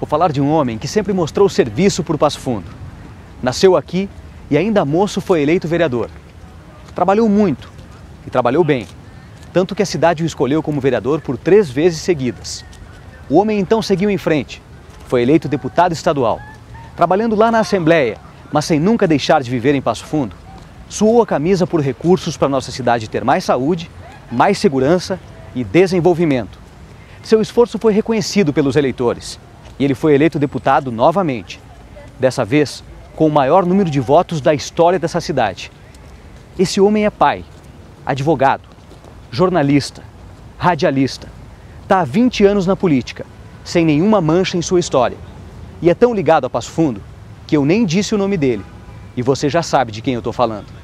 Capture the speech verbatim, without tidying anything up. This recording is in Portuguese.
Vou falar de um homem que sempre mostrou serviço por Passo Fundo. Nasceu aqui e ainda moço foi eleito vereador. Trabalhou muito e trabalhou bem, tanto que a cidade o escolheu como vereador por três vezes seguidas. O homem então seguiu em frente, foi eleito deputado estadual. Trabalhando lá na Assembleia, mas sem nunca deixar de viver em Passo Fundo, suou a camisa por recursos para nossa cidade ter mais saúde, mais segurança e desenvolvimento. Seu esforço foi reconhecido pelos eleitores e ele foi eleito deputado novamente, dessa vez com o maior número de votos da história dessa cidade. Esse homem é pai, advogado, jornalista, radialista. Está há vinte anos na política, sem nenhuma mancha em sua história. E é tão ligado a Passo Fundo que eu nem disse o nome dele. E você já sabe de quem eu estou falando.